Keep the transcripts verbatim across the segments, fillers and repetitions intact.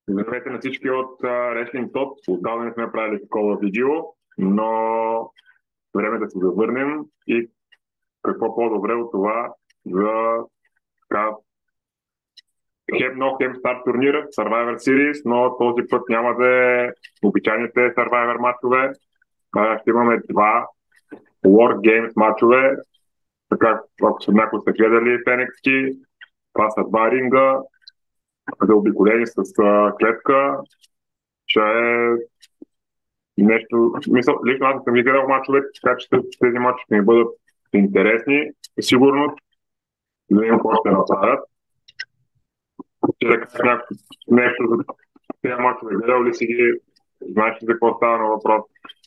Здравейте на всички от uh, Wrestling Talk. Отдавна не сме правили такова видео, но време е да се завърнем и какво по-добре от това за така, хем нов, хем стар турнир, Survivor Series, но този път няма да е обичайните Survivor матчове. А, ще имаме два War Games матчове, така ако са някои са гледали в Ен Екс Ти, това са два ринга, заобиколени с uh, клетка. Ще е нещо, мисъл, лично аз съм изгледал мачовете, така че тези мачове ще ми бъдат интересни, със сигурност, да видим какво ще направят. Ще да кажа някакво нещо за тези мачове, гледал ли си ги, знаеш ли за какво става на въпрос?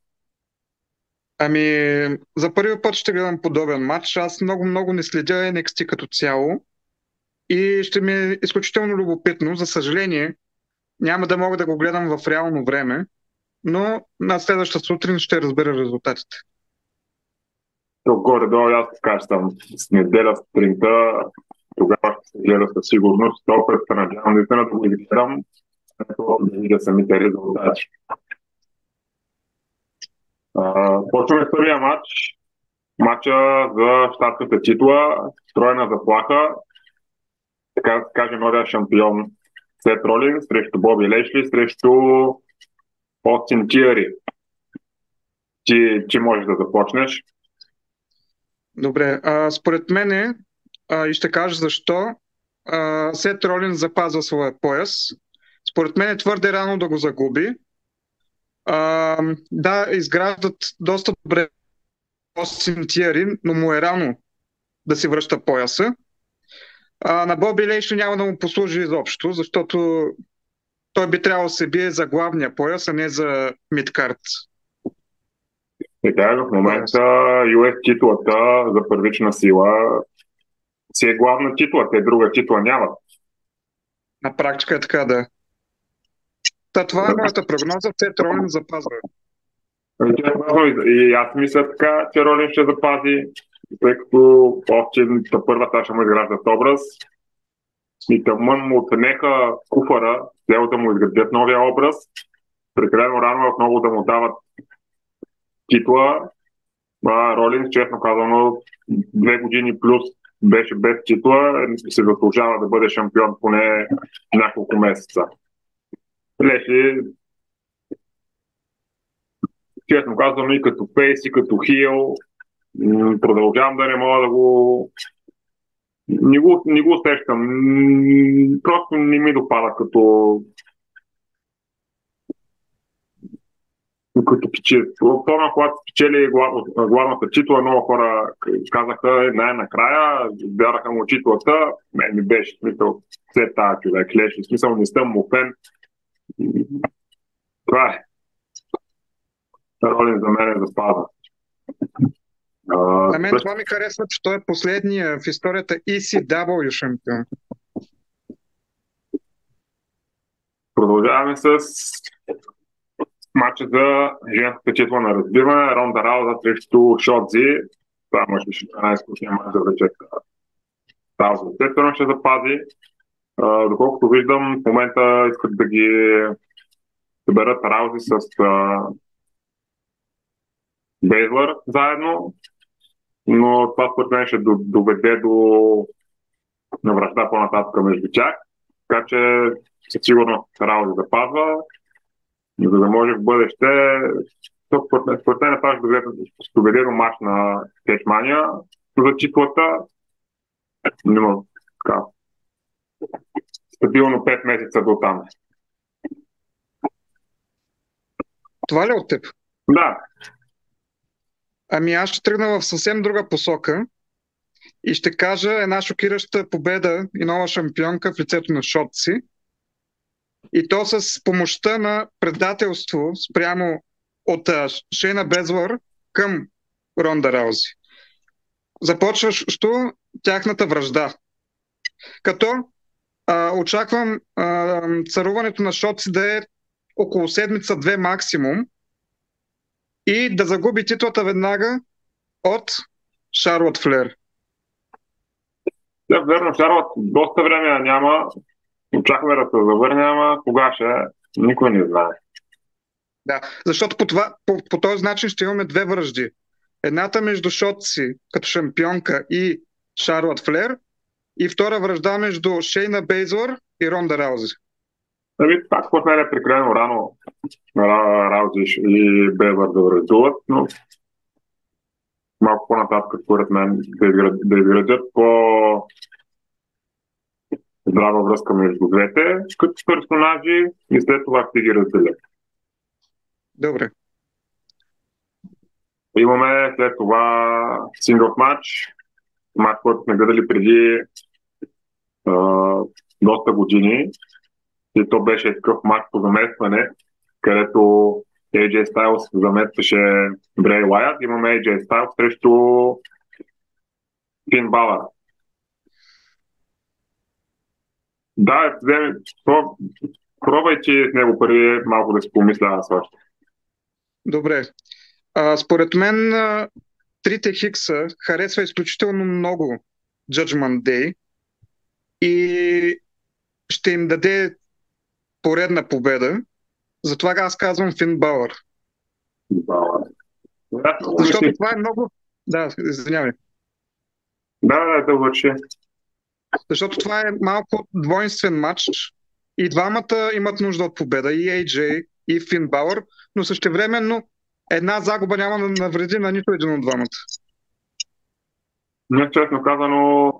Ами, за първи път ще гледам подобен матч. Аз много-много не следя Ен Екс Ти като цяло и ще ми е изключително любопитно. За съжаление, няма да мога да го гледам в реално време, но на следващата сутрин ще разбера резултатите. Тук горе-долу аз така ще съм с неделя сутринта, тогава ще се гледа със сигурност, то път се надявам наистина да го изгледам, да видя самите резултати. Uh, почваме с първия матч. Матча за щатската титла, стройна заплаха, така да се каже новия шампион Сет Ролинс срещу Боби Лейшли, срещу Остин Тиъри. Ти, ти можеш да започнеш. Добре, а, според мене, а, и ще кажа защо, а, Сет Ролинс запазва своя пояс. Според мен е твърде рано да го загуби. А, да, изграждат доста добре Остин Тиъри, но му е рано да си връща пояса. А, на Боби Лейшли няма да му послужи изобщо, защото той би трябвало да се бие за главния пояс, а не за мидкарт. Така, в момента Ю Ес титлата за първична сила си е главна титла, те друга титла няма. На практика е така, да. Та, това е моята прогноза, Сет Ролинс запазва. И аз мисля така, че Ролин ще запази, тъй като Остин първата ще му изграждат образ. И тъмън му отнеха куфара, цел да му изградят новия образ. Прекалено рано отново да му дават титла. А, Ролинс, честно казано, две години плюс беше без титла и се заслужава да бъде шампион поне няколко месеца. Лешли, честно казвам, и като фейс, и като хил, продължавам да не мога да го... Не го, не го усещам. Просто не ми допада като като печели. Помня, когато спечели глав, главната титла, много хора казаха най-накрая, вяраха му титлата, мен ми беше смисъл все тази човек, леши, смисъл не съм му фен. Това е. Ролин за мен е запаза. На мен това ми харесва, че той е последния в историята И Си Дабъл Ю шампион. Продължаваме с матча за женската титла на разбиване. Ронда Рауза срещу Шотзи. Това може би ще е най-скучният матч за вечерта. Рауза естествено ще запази. Uh, доколкото виждам, в момента искат да ги съберат Раузи с uh, Бейзлър заедно, но това според мен ще доведе до връжда по-нататък между тях, така че със сигурност Раузи запазва, за да може в бъдеще според мен това ще доведе до матч на Кетмания за титлата, но така стабилно пет месеца до там. Това ли от теб? Да. Ами аз ще тръгна в съвсем друга посока и ще кажа една шокираща победа и нова шампионка в лицето на Шотси. И то с помощта на предателство спрямо от Шейна Безлър към Ронда Раузи. Започващо тяхната вражда. Като а, очаквам а, царуването на Шотси да е около седмица-две максимум и да загуби титлата веднага от Шарлот Флер. Да, верно, Шарлот доста време няма. Очакваме да се завърне, ама кога ще, никой не знае. Да, защото по, това, по, по този начин ще имаме две връжди. Едната между Шотси като шампионка и Шарлот Флер и втора връжда между Шейна Бейзлър и Ронда Раузи. Ами, пак според мен е прекалено рано Раузи и Бейзлър да връждуват, но малко по-нататък, според мен, да, изград, да изградят по здрава връзка между двете, като персонажи и след това ще ги разделят. Добре. Имаме след това синглс матч, матч, който сме гледали преди а, доста години. И то беше такъв матч по заместване, където Ей Джей Styles заместваше Брей Уайат. Имаме Ей Джей Styles срещу Фин Балър. Да, вземи, пробвай, че с него първи малко да си помисля аз още. Добре. А, според мен а, трите Хикса харесва изключително много Judgment Day и ще им даде поредна победа. Затова аз казвам Фин Балър. Балър. Да, Защото това е много... Да, извинявай. Да, да, да, върши. Защото това е малко двойствен матч и двамата имат нужда от победа, и Ей Джей, и Фин Балър, но същевременно една загуба няма да навреди на нито един от двамата. Не, честно казано,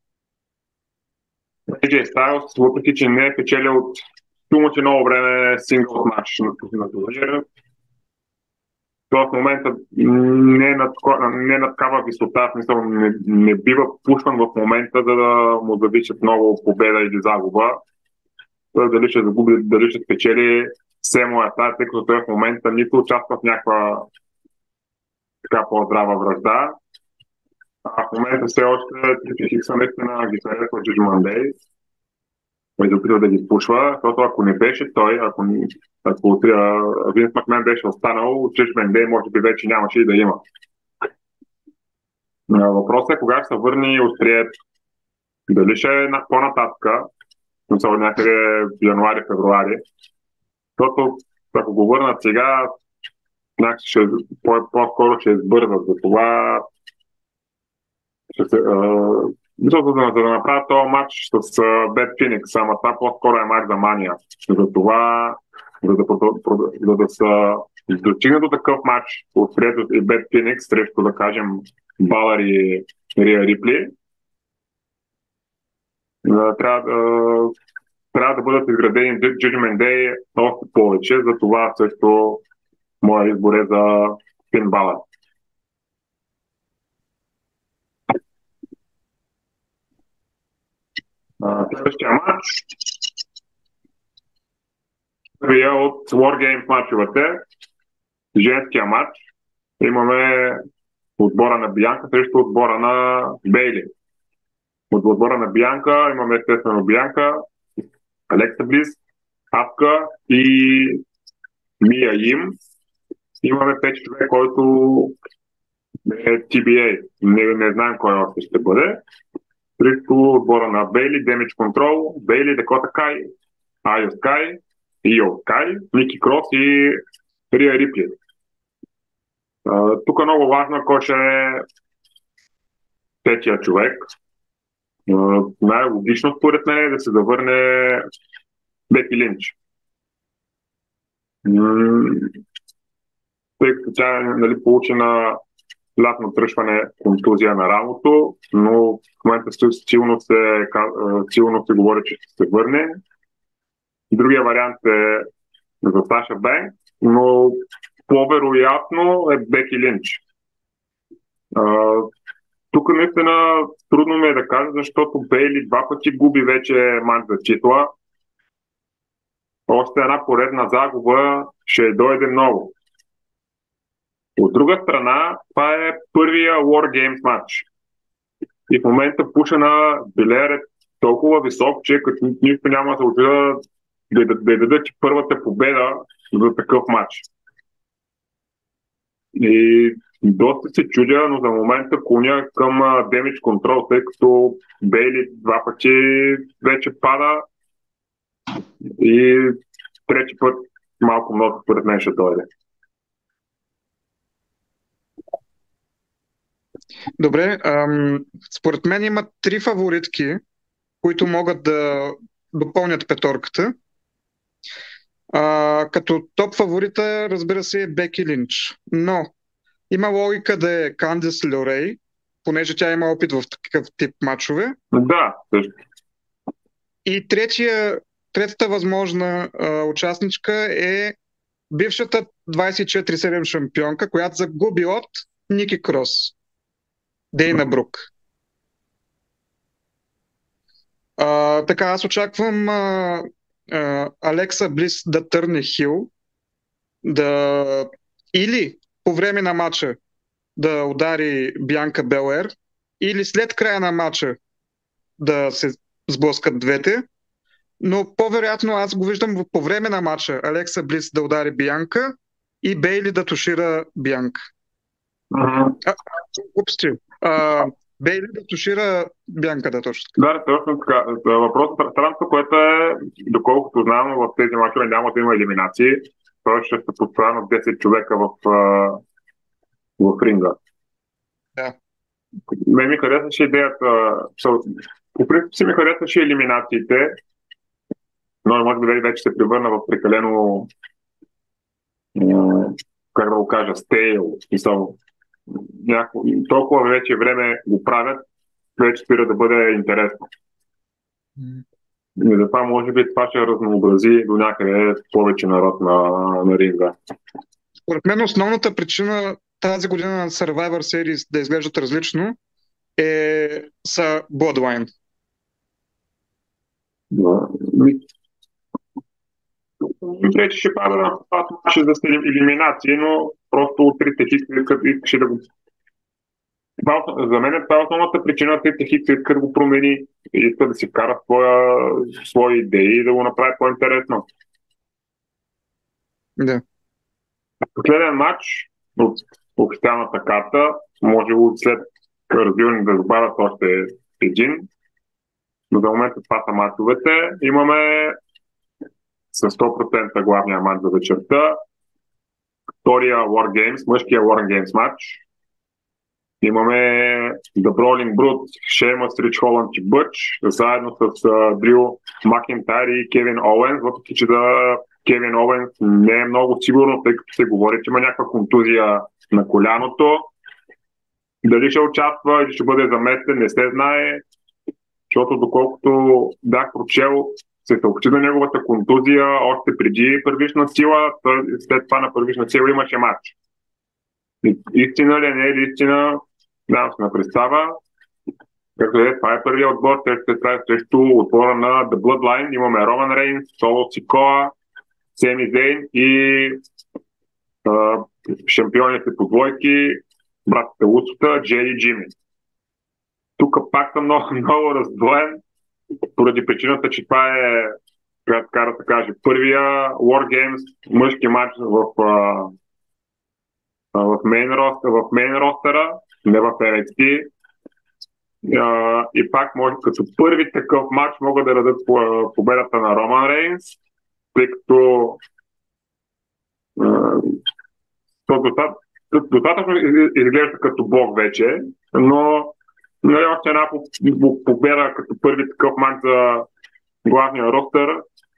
Ей Джей Styles, въпреки че не е печелил от сумати много време сингълс матч на турнира, то в момента не е на, не е на такава висота, в смисъл не, не бива пушван в момента, за да му зависят много победа или загуба. Той дали ще загуби, дали ще спечели, все му е тази, тъй като той в момента нито участва в някаква така по-здрава връжда. А в момента все още Трипи Хикса наистина ги харесва Judgment Day. Той се опитва да ги пушва, защото ако не беше той, ако, ако Винс Макмен беше останал, Judgment Day може би вече нямаше и да има. Въпросът е кога ще се върне и острието. Дали ще е по-нататъка, но някъде в януари-февруари. Защото ако го върнат сега, ще, по-скоро ще избързат. За това ще се, uh, за, да, за да направят този матч с Бет Феникс, ама това по-скоро е матч за мания. За това, за да, за да са достигнат до такъв матч от Фредо и Бет Феникс срещу, да кажем, Балър и Рия Рипли, трябва, uh, трябва да бъдат изградени Judgment Day още повече. За това също моя избор е за Фин Балър. Следващия матч е от Wargames матчовете. Женския матч. Имаме отбора на Бианка срещу отбора на Бейли. От отбора на Бианка имаме естествено Бианка, Алекса Блис, Апка и Мия Им. Имаме пет човек, който е Ти Би Ей. Не, не знаем кой още ще бъде. Срещу отбора на Бейли, Damage Control, Бейли, Дакота Кай, Айо Скай, Ио Скай, Ники Крос и Рия Рипли. Uh, тук е много важно кой ще е петия човек. Uh, най-логично според мен е да се завърне Беки Линч. Mm, тъй като тя е, нали, получена лятно тръшване, контузия на рамото, но в момента силно се, силно се говори, че ще се върне. Другия вариант е за Саша Бенк, но по-вероятно е Беки Линч. Uh, тук наистина трудно ми е да кажа, защото Бейли два пъти губи вече мач за титла. Още една поредна загуба ще дойде много. От друга страна, това е първия Wargames матч. И в момента пуша на Белер е толкова висок, че като нищо няма да се очуда да, да, да дадат първата победа за такъв матч. И доста се чудя, но за момента клоня към Damage Control, тъй като Бейли два пъти вече пада И трети път малко много според мен ще дойде. Добре, ам, според мен има три фаворитки, които могат да допълнят петорката. А, като топ фаворита, разбира се, е Беки Линч. Но има логика да е Кандис Льорей, понеже тя има опит в такъв тип матчове. Да, също. И третия, третата възможна а, участничка е бившата двадесет и четири седем шампионка, която загуби от Ники Крос. Дейна Брук. А, така, аз очаквам а, а, Алекса Блис да търне хил, да или по време на матча да удари Бянка Белер, или след края на матча да се сблъскат двете. Но по-вероятно аз го виждам по време на матча Алекса Блис да удари Бянка и Бейли да тушира Бянка. Uh-huh. А, глупости. А, Бейли да тушира Бянка, да, точно така. Да, точно така. Въпросът странното, което е, доколкото знам, в тези мачове няма да има елиминации. Той ще се постоянно десет човека в, в ринга. Да. Ме ми харесваше идеята. По принцип си ми харесваше елиминациите, но може би вече се превърна в прекалено, как да го кажа, стейл. Няко... Толкова вече време го правят, вече спира да бъде интересно. Mm. И затова може би това ще разнообрази до някъде повече народ на, на ринга. Според мен основната причина тази година на Survivor Series да изглеждат различно е са Bloodline. Да. Мисля, че ще пада на това, че да сте елиминации, но просто от трите хита искаше да го... За мен това е основната причина, трите хита иска да го промени и иска да си вкара своя, свои идеи и да го направи по-интересно. Да. Последен матч от официалната карта, може след разбиване да добавят още един, но за момента това са матчовете. Имаме със сто процента главния матч за вечерта. Втория War Games, мъжкия War Games матч. Имаме The Brawling Brute, Шеймъс, Рич Холанд и Бъч, заедно с uh, Дрю Макентайр и Кевин Оуенс, въпреки че да Кевин Оуенс не е много сигурно, тъй като се говори, че има някаква контузия на коляното. Дали ще участва или ще бъде заместен, не се знае, защото доколкото бях прочел, се съобщи за неговата контузия още преди първична сила, след това на първична сила имаше матч. Истина ли, не е ли истина, нямам се на представа. Както е, това е първият отбор, те ще трябва срещу отбора на The Bloodline. Имаме Роман Рейнс, Соло Сикоа, Семи Зейн и а, шампионите по двойки, братите Усота, Джей и Джими. Тук пак съм много, много раздвоен, поради причината, че това е, така да се каже, първия War Games мъжки матч в, в мейн ростера, в мейн ростера, не в Ен Екс Ти. И пак може като първи такъв матч могат да дадат победата на Роман Рейнс, тъй като достатъчно изглежда като бог вече, но нали, още една победа като първи такъв матч за главния ростер.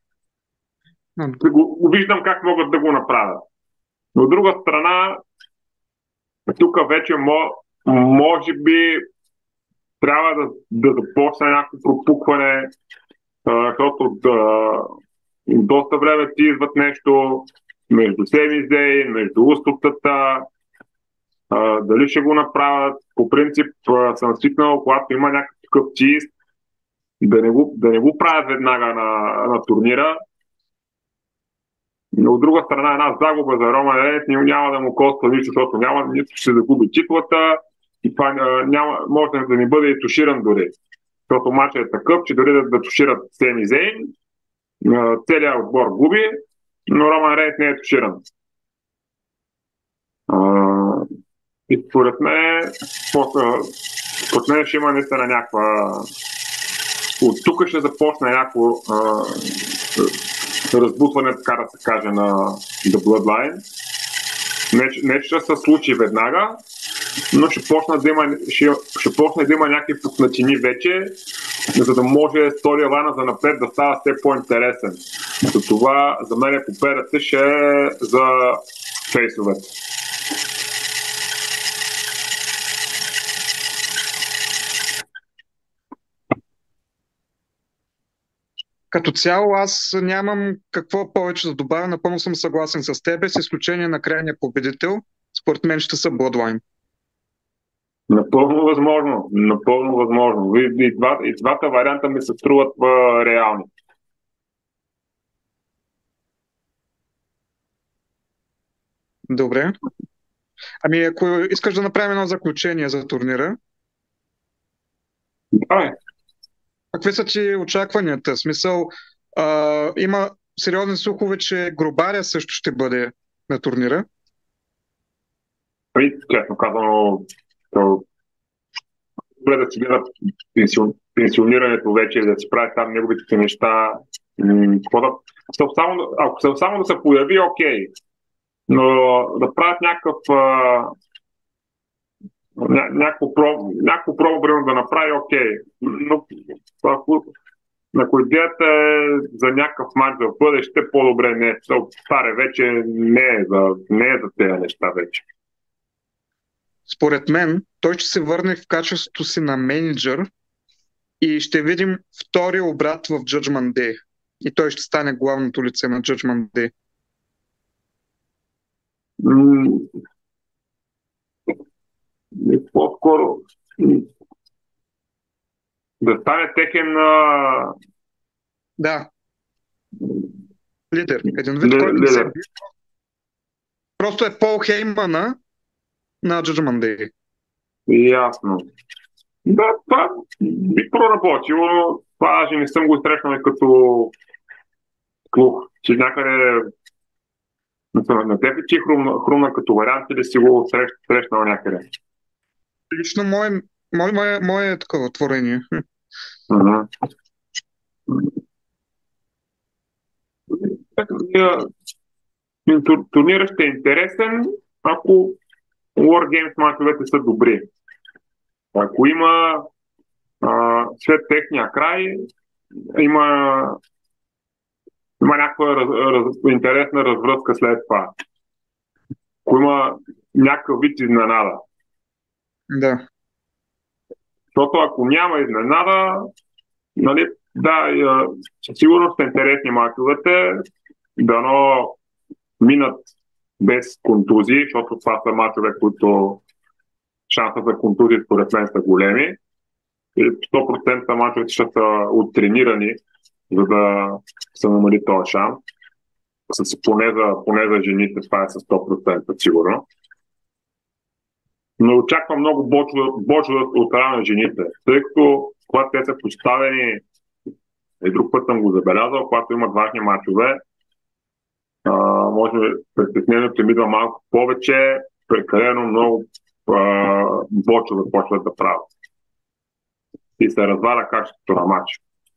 Го виждам как могат да го направят. Но от друга страна, тук вече може би трябва да, да започне някакво пропукване, защото да, доста време ти идват нещо между Семи Зейн, между Устотата, дали ще го направят. По принцип съм свикнал, когато има някакъв такъв чиз, да не го, да не го правят веднага на, на турнира. Но от друга страна, една загуба за Роман Рейнс няма да му коства нищо, защото няма нищо ще загуби титлата и това няма, може да не бъде и туширан дори. Защото матчът е такъв, че дори да, да тушират Семи Зейн, целият отбор губи, но Роман Рейнс не е туширан. И според мен, според мен ще има наистина някаква... От тук ще започне някакво разбутване, така да се каже, на The Bloodline. Не, не че ще се случи веднага, но ще почна да има, ще, ще почна да има някакви пуснатини вече, за да може сторилайна за напред да става все по-интересен. За това за мен победата ще е за фейсовете. Като цяло аз нямам какво повече да добавя, напълно съм съгласен с теб, с изключение на крайния победител. Според мен ще са Bloodline. Напълно възможно, напълно възможно. И, и, два, и двата варианта ми се струват а, реални. Добре. Ами ако искаш да направим едно заключение за турнира, Да, какви са ти очакванията? В смисъл, а, има сериозни слухове, че Грубаря също ще бъде на турнира. и, честно казано, то, добре да си гледа пенсион, пенсионирането вече, да си прави там неговите неща. М, какво да, са само, ако са само да се появи, окей. Но да правят някакъв а, ня, някакво промо, някакво промо, примерно, да направи, окей. Но ако, ако идеята е за някакъв мач за бъдеще, по-добре не. Старе вече не е за, не е за тези неща вече. Според мен, той ще се върне в качеството си на менеджер и ще видим втори обрат в Judgment Day. И той ще стане главното лице на Judgment Day. М, По-скоро м, да стане техен а, Да, лидер. Един вид, ли- който не се лидер. бие. Просто е Пол Хеймана на Judgment Day. Ясно. Да, това би проработило, но това даже не съм го срещнал и като слух, че някъде на на теб ли ти хрумна, хрумна като вариант или си го срещ, срещнал някъде? Лично мое, мое, мое, мое е такова творение. Ага. Така, е, тур- турнирът ще е интересен, ако Wargames мачовете са добри. Ако има а, след техния край, има, има някаква раз, раз, интересна развръзка след това. Ако има някакъв вид изненада. Да. Защото ако няма изненада, нали, да, е, със сигурност са интересни мачовете, дано минат без контузии, защото това са мачове, които шанса за контузии според мен са големи. И сто процента мачовете ще са оттренирани, за да се намали този шанс. С, поне, за, поне за жените това е със сто процента сигурно. Но очаквам много бочва от страна на жените, тъй като когато те са поставени, и друг път съм го забелязал, когато имат важни мачове, а, може би притеснението им идва малко повече, прекалено много бочове почват да правят. И се разваля качеството на матч.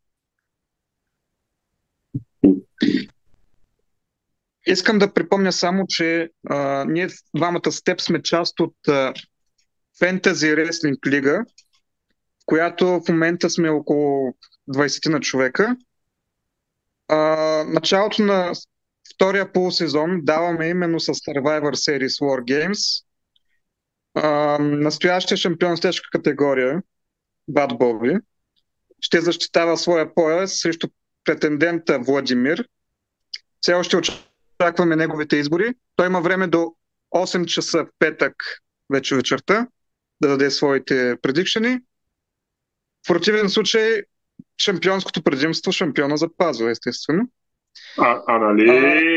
Искам да припомня само, че а, ние двамата с теб сме част от а, Fantasy Wrestling Лига, в която в момента сме около двайсет на човека. А, началото на втория полусезон даваме именно с Survivor Series War Games. А, настоящия шампион с тежка категория, Бад Боби, ще защитава своя пояс срещу претендента Владимир. Все още очакваме неговите избори. Той има време до осем часа в петък вече вечерта да даде своите предикшени. В противен случай шампионското предимство шампиона запазва, естествено. А, а нали,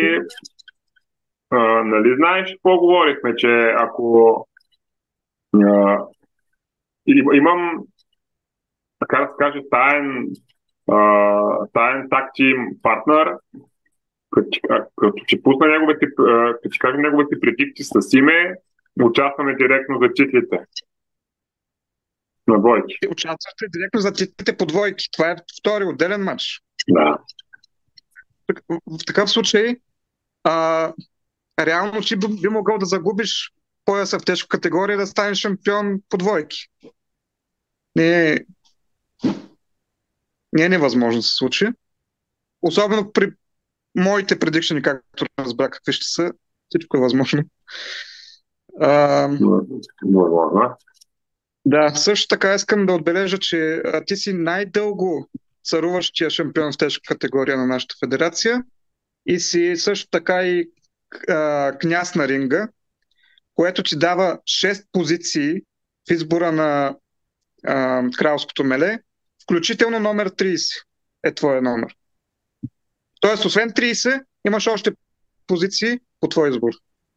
а, нали знаеш какво говорихме, че ако а, имам, така да се каже, таен, а, таен тактим партнер, като, като че пусна неговите, като че кажем неговите предикти с име, участваме директно за титлите на двойки. Участвате директно за титлите по двойки. Това е втори отделен матч. Да. В такъв случай, а, реално ти би, би могъл да загубиш пояса в тежка категория и да станеш шампион по двойки. Не е, не е невъзможно да се случи. Особено при моите предикшени, както разбрах какви ще са, всичко е възможно. А, Възможно. да, също така искам да отбележа, че а, ти си най-дълго царуващия шампион в тежка категория на нашата федерация и си също така и а, княз на ринга, което ти дава шест позиции в избора на а, кралското меле, включително номер трийсет е твоя номер. Тоест, освен трийсет, имаш още позиции по твой избор.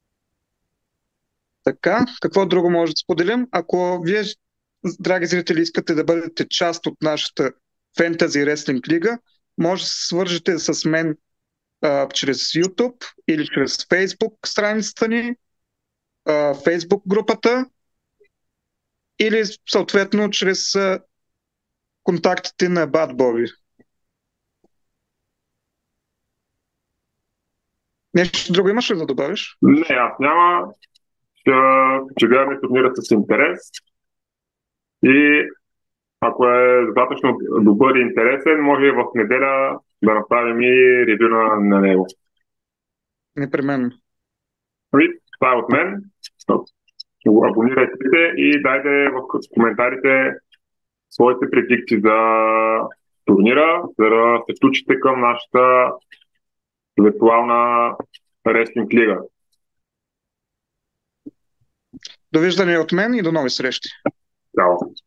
Така, какво друго може да споделим? Ако вие, драги зрители, искате да бъдете част от нашата фентази реслинг лига, може да се свържете с мен а, чрез YouTube или чрез Facebook страницата ни, а, Facebook групата или съответно чрез а, контактите на Bad Bobby. Нещо друго имаш ли да добавиш? Не, аз няма. Ще, ще гледаме турнира с интерес. И ако е достатъчно добър и интересен, може в неделя да направим и ревю на, на него. Непременно. И това е от мен. Абонирайте и дайте в коментарите своите предикти за турнира, за да се включите към нашата виртуална реслинг лига. Довиждане от мен и до нови срещи. Чао!